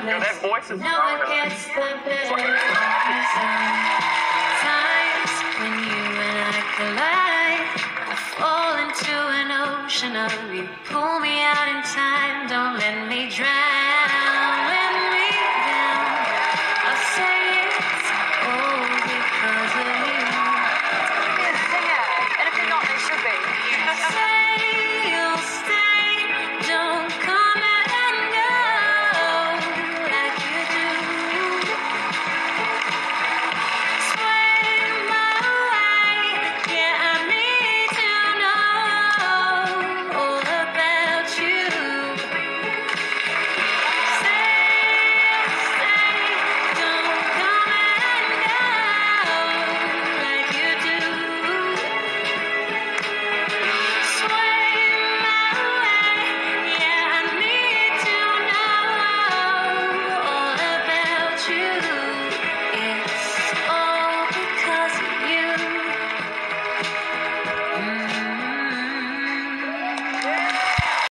Yo, that voice is No one gets the better of times when you and I collide. I fall into an ocean of you. Pull me out in time, don't let me drown.